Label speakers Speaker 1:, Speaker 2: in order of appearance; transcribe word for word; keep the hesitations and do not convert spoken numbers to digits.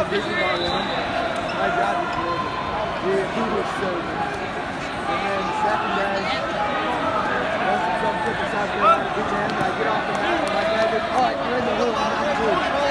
Speaker 1: got busy by one. My job is good. We he was so good. And then the second day, once it's up to the South Carolina, good end, I get off the mat, and my dad goes, all right, you're in the hook, I'm not good.